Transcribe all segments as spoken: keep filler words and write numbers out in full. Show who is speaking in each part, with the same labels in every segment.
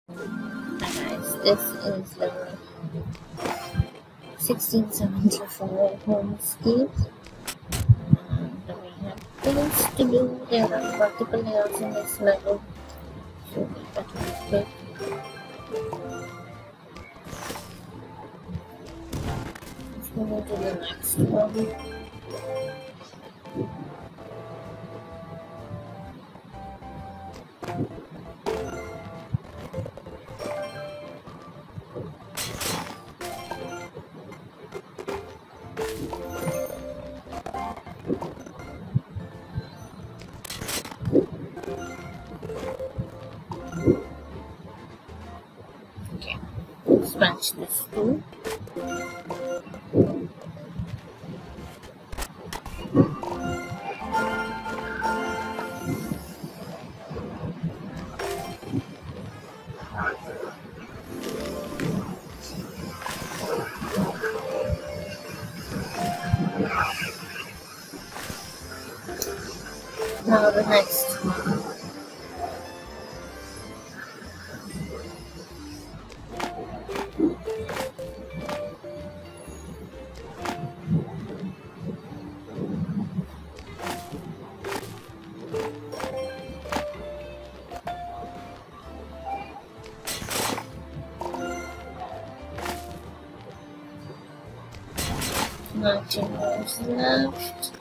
Speaker 1: Hi guys, this is level sixteen seventy-four Homescape, and we have things to do. There are multiple layers in this level, so we better be quick. Let's move to the next one. Okay, let's match this too. Now the next one. nineteen rows left.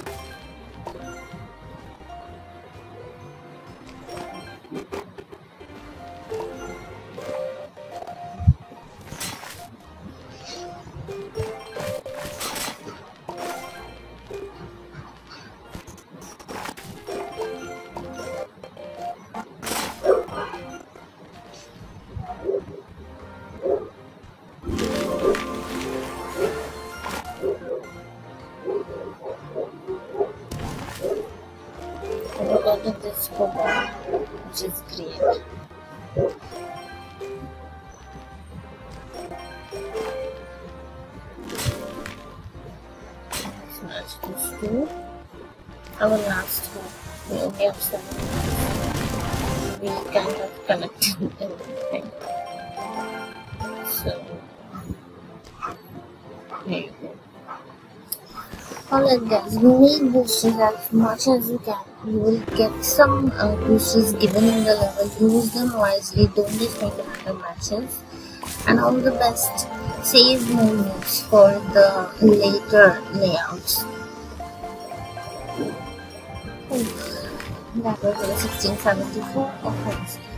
Speaker 1: We got to this football, which is great. Let's match these two. Our last one, we only have seven. We kind of collected everything. So, here you go. Alright guys, you need boosters as much as you can. You will get some uh, boosters given in the level. Use them wisely, don't just make random matches. And all the best save moments for the later layouts. Oh, that was the sixteen seventy-four of Homescape.